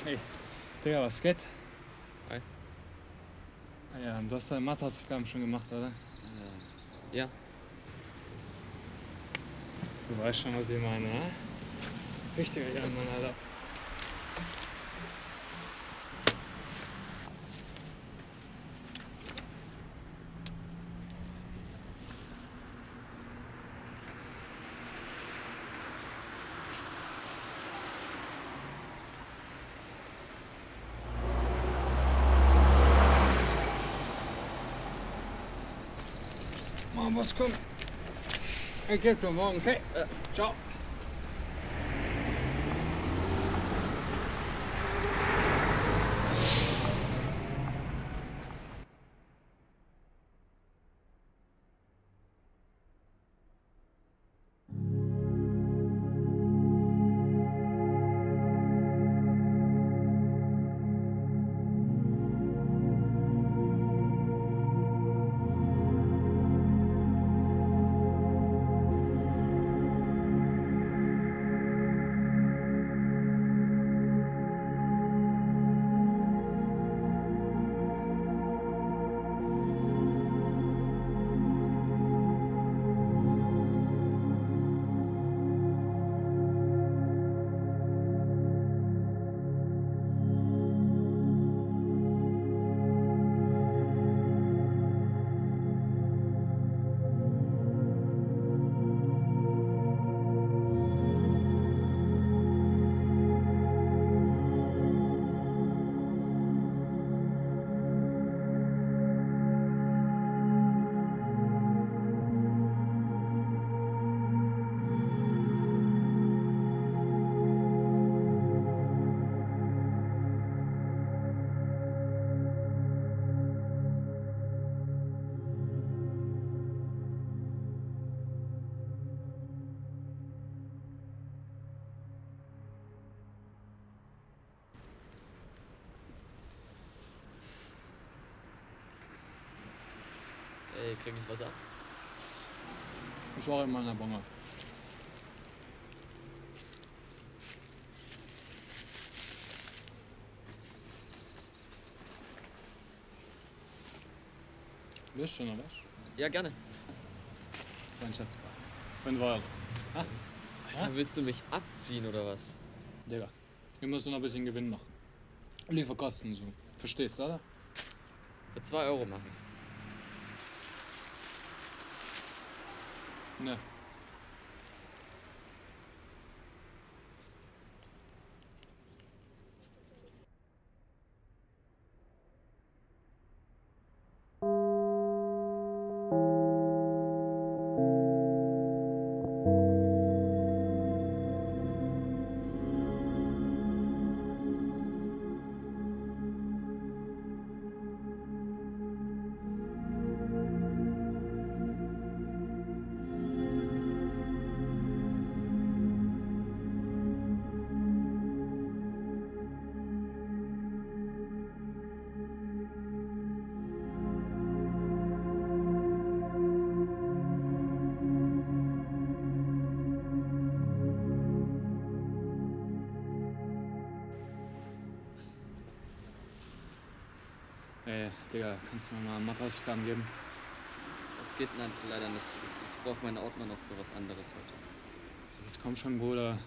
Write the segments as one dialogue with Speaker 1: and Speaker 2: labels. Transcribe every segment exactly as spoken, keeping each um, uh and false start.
Speaker 1: Hey, Digga, was geht?
Speaker 2: Hi.
Speaker 1: Ah ja, du hast deine Mathehausaufgaben schon gemacht, oder?
Speaker 2: Äh, ja.
Speaker 1: Du weißt schon, was ich meine, ne? Richtiger Ehrenmann, Alter. Mann, was kommt? Ich geb dir morgen, okay? Äh, ciao.
Speaker 2: Ey, krieg ich was ab?
Speaker 1: Ich war in meiner Bonge. Willst du noch was?
Speaker 2: Ja, gerne.
Speaker 1: Freundschaftspreis. fünf Euro. Ah?
Speaker 2: Alter, willst du mich abziehen oder was?
Speaker 1: Digga, wir müssen noch ein bisschen Gewinn machen. Lieferkosten so. Verstehst du, oder?
Speaker 2: Für zwei Euro mach ich's.
Speaker 1: Ne. Ey, Digga, kannst du mir mal Mathehausaufgaben geben?
Speaker 2: Das geht nein, leider nicht. Ich, ich brauche meinen Ordner noch für was anderes heute.
Speaker 1: Das kommt schon, Bruder.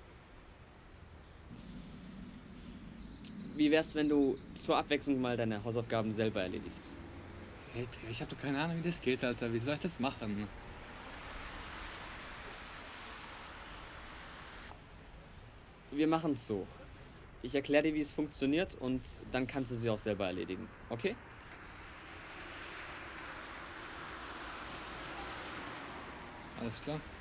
Speaker 2: Wie wär's, wenn du zur Abwechslung mal deine Hausaufgaben selber erledigst?
Speaker 1: Hey, Digga, ich hab doch keine Ahnung, wie das geht, Alter. Wie soll ich das machen?
Speaker 2: Wir machen's so. Ich erkläre dir, wie es funktioniert und dann kannst du sie auch selber erledigen. Okay?
Speaker 1: Alles klar?